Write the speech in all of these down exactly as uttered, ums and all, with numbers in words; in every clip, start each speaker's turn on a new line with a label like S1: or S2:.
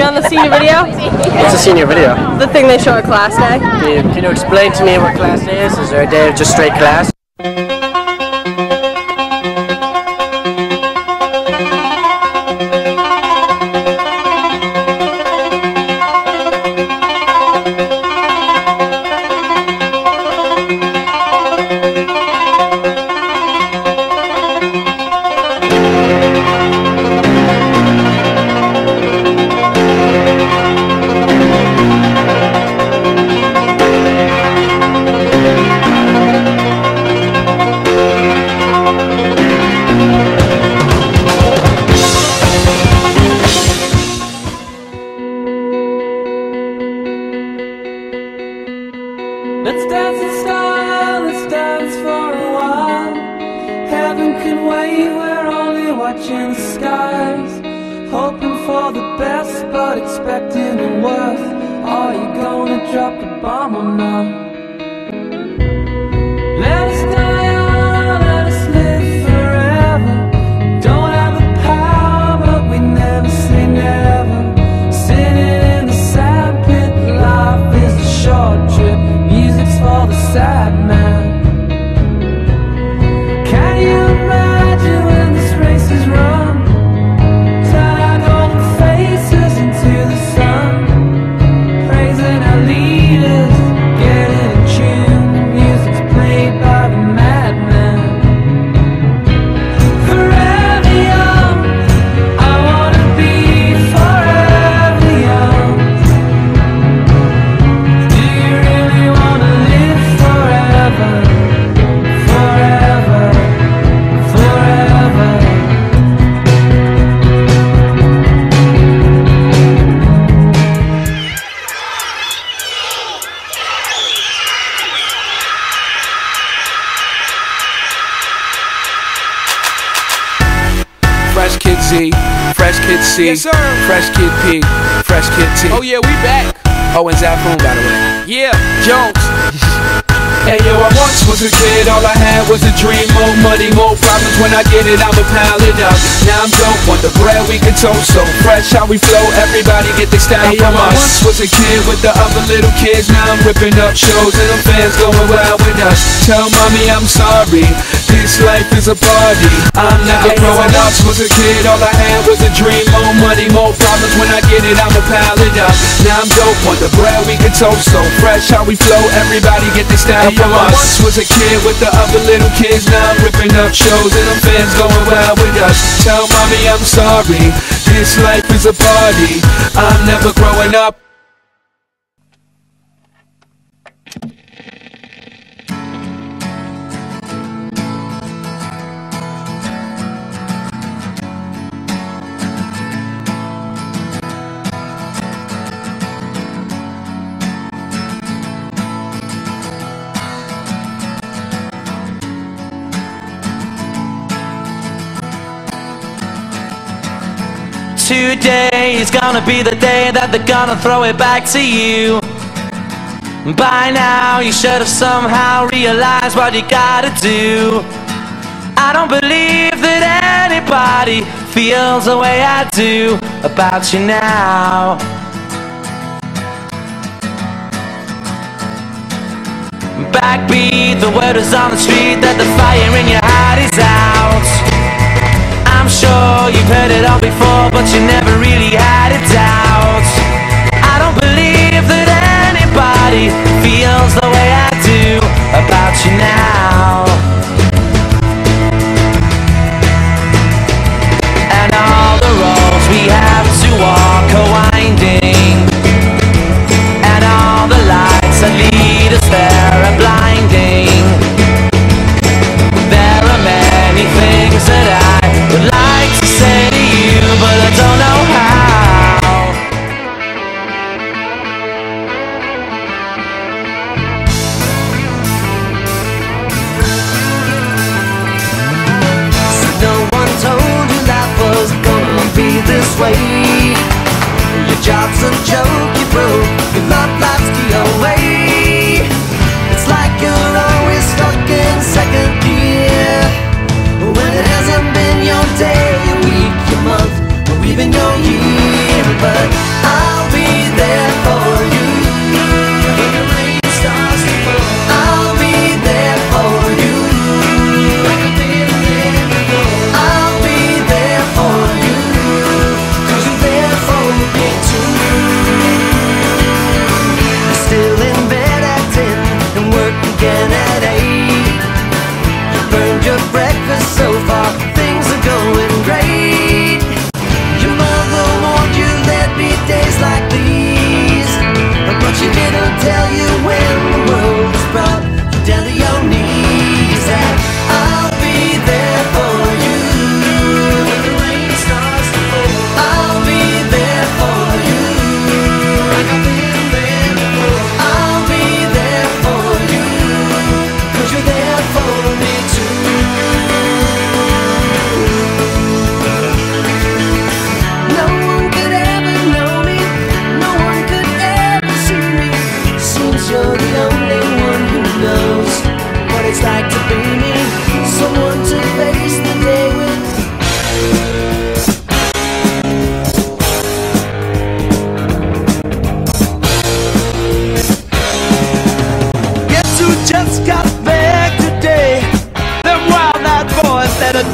S1: on the senior video?
S2: What's a senior video?
S1: The thing they show at class day.
S2: Can you, can you explain to me what class day is? Is there a day of just straight class?
S3: Let's dance in style, let's dance for a while. Heaven can wait, we're only watching the skies. Hoping for the best, but expecting the worst. Are you gonna drop the bomb or not? Let us die young, let us live forever. Don't have the power, but we never say never. Sitting in the sandpit, life is a short trip. Music's for the sad man. Can you imagine when this race is run? Turn our golden faces into the sun, praising our leaders, getting in tune. Music's played by the madman. Forever young, I wanna be forever young. Do you really wanna live forever? Forever, forever.
S4: Fresh Kid Z, Fresh Kid C,
S5: Yes, sir.
S4: Fresh Kid P, Fresh Kid T.
S5: Oh yeah, we back.
S4: Oh, and Zafoon, by the way.
S5: Yeah, Jones.
S4: Hey yo, I once was a kid, all I had was a dream. More money, more problems, when I get it, I'ma pile it up. Now I'm dope, want the bread we can toast. So fresh how we flow, everybody get the style
S5: Hey, yo,
S4: from
S5: I
S4: us.
S5: once
S4: Was a kid with the other little kids, now I'm ripping up shows and them fans going wild with us. Tell mommy I'm sorry, this life is a party. I'm never
S5: Hey,
S4: growing
S5: yo, I
S4: up. Was a kid, all I had was a dream. More money, more problems, when I get it, I'ma pile it up. Now I'm dope, want the bread we can toast. So fresh how we flow, everybody get the style
S5: Hey, yo,
S4: from
S5: I
S4: us.
S5: once
S4: Was a kid with the other little kids, now I'm ripping up shows and them fans going wild with us. Tell mommy I'm sorry, this life is a party. I'm never growing up.
S6: Today is gonna be the day that they're gonna throw it back to you. By now you should have somehow realized what you gotta do. I don't believe that anybody feels the way I do about you now. Backbeat, the word is on the street that the fire in your heart is out. I'm sure you've heard it all before, but you never really had a doubt. I don't believe that anybody feels the way I do about you now. And all the roads we have to walk are winding, and all the lights that lead us there are blinding. There are many things that I would like to say to you, but I don't know how.
S3: So no one told you life was gonna be this way. Your job's a joke, you broke, your love life's the away. It's like you're always stuck in second gear, when it hasn't been your day, your week, your month, or even your year. But I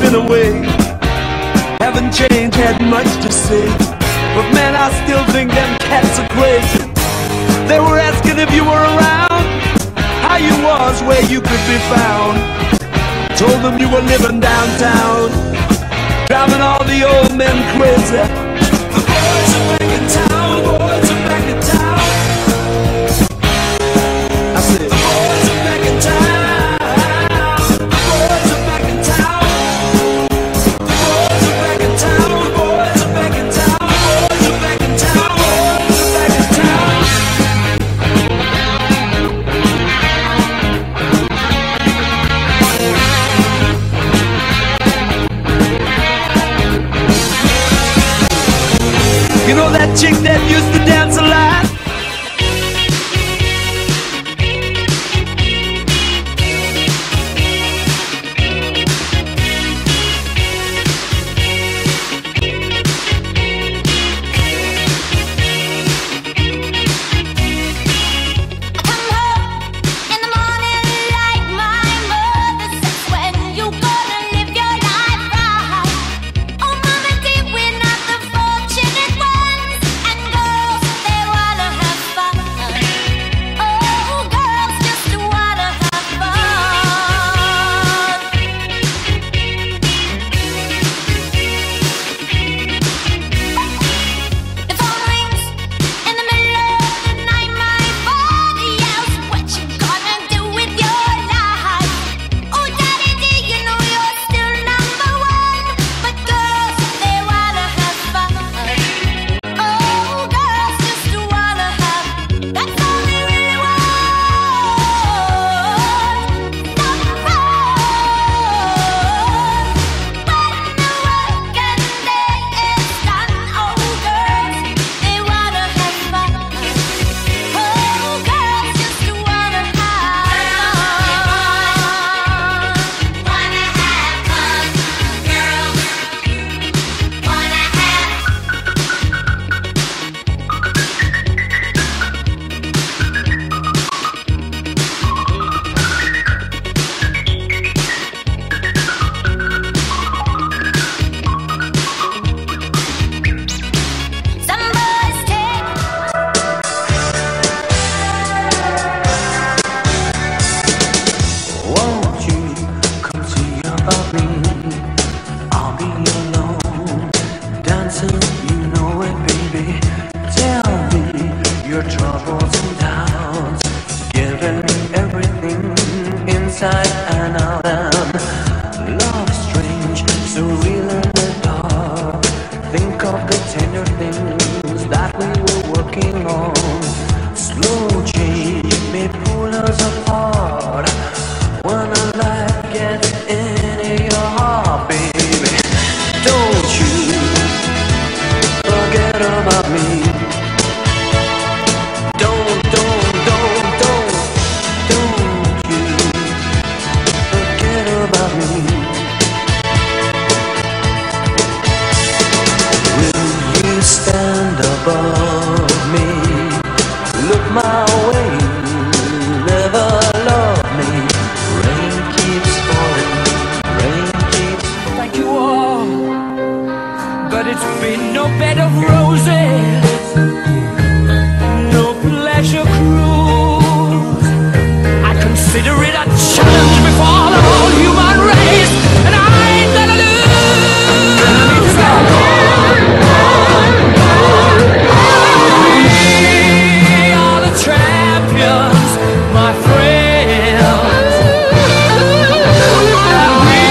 S5: been away. Haven't changed, had much to say, but man, I still think them cats are crazy. They were asking if you were around, how you was, where you could be found. Told them you were living downtown, driving all the old men crazy. The boys are back in town, the boys are back in town. I said, the boys are back in town, the boys are back in town. The boys are back in town, the boys are back in town, the boys are back in town, the boys are back in town. You know that chick that used to dance a lot?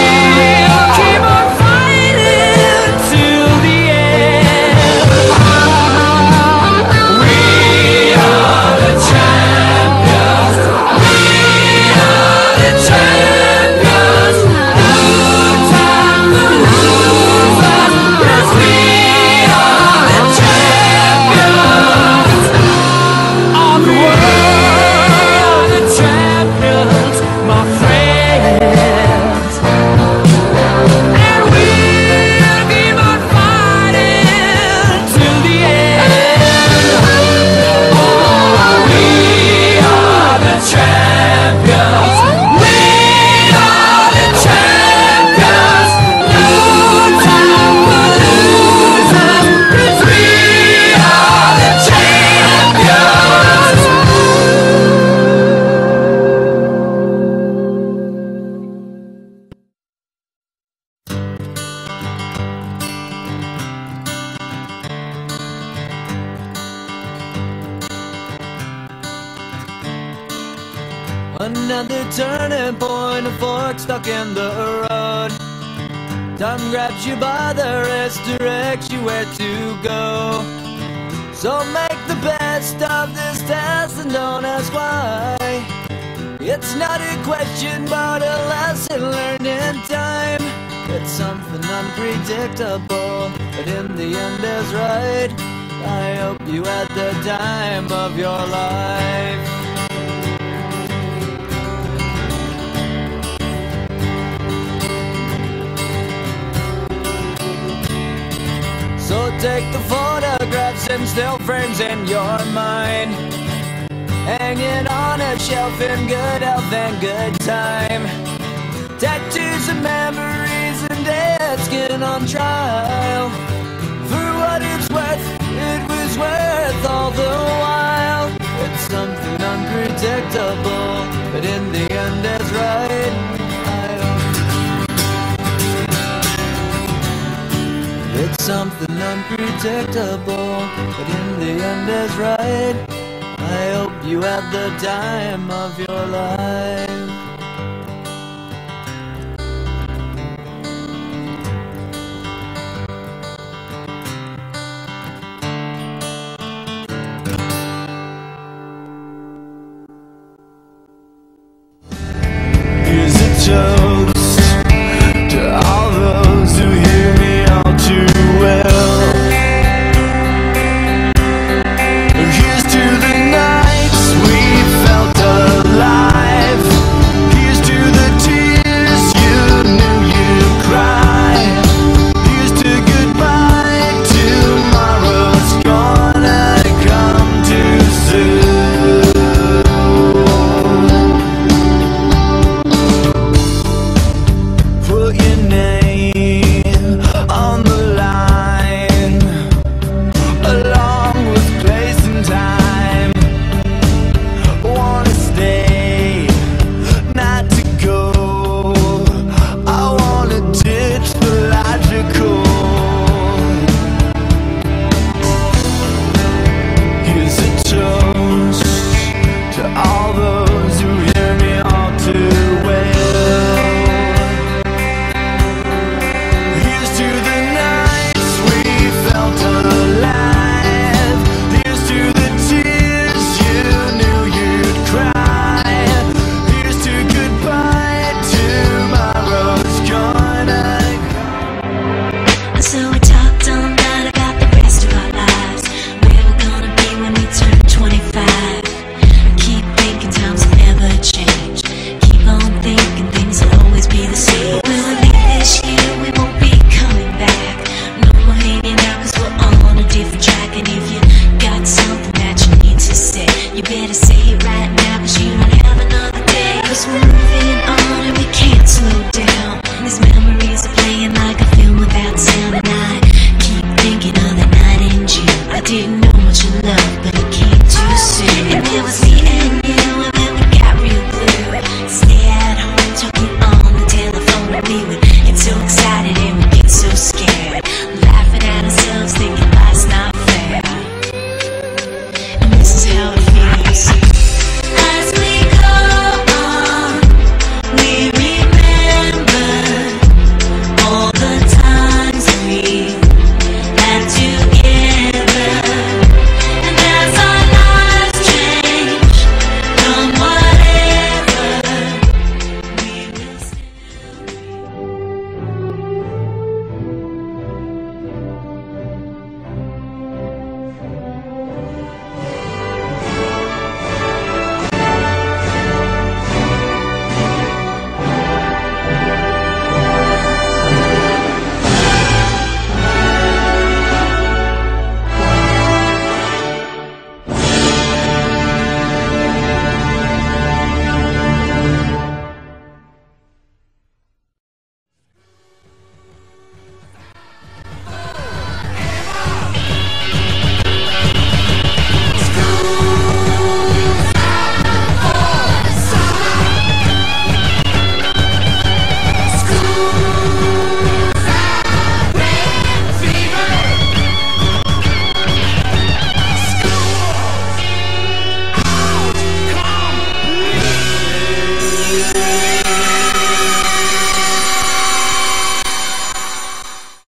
S3: Keep on fighting till the end. Another turning point, a fork stuck in the road. Time grabs you by the wrist, directs you where to go. So make the best of this test and don't ask why. It's not a question but a lesson learned in time. It's something unpredictable, but in the end is right. I hope you had the time of your life. So take the photographs and still frames in your mind, hanging on a shelf in good health and good time. Tattoos and memories and dead skin on trial. For what it's worth, it was worth all the while. It's something unpredictable, but in the end it's right. I don't... It's something unpredictable, but in the end it's right. I hope you had the time of your life.
S5: Here's a toast to all those who hear me all too well. Here's to the nights we felt alive. Here's to the tears you knew you'd cry. Here's to goodbye, tomorrow's gonna come too soon. Put your name on the line, along with place and time. Wanna stay, not to go. I wanna ditch the logical. Here's a toast to all those who hear me all too well. Here's to the nights we felt alive. Here's to the tears you knew you'd cry. Here's to goodbye, tomorrow's gonna come.
S7: So we talked all night about the rest of our lives, where we're gonna be when we turn twenty-five. Keep thinking times will never change. Keep on thinking things will always be the same. When we leave this year, we won't be coming back. No more hanging out cause we're all on a different track. And if you got something that you need to say, you better say it right now cause you don't have another day. Cause we're moving on and we can't slow down. These memories are playing like a film without sound. And I keep thinking of the night in June. I didn't know much of love, but it came too soon. And there was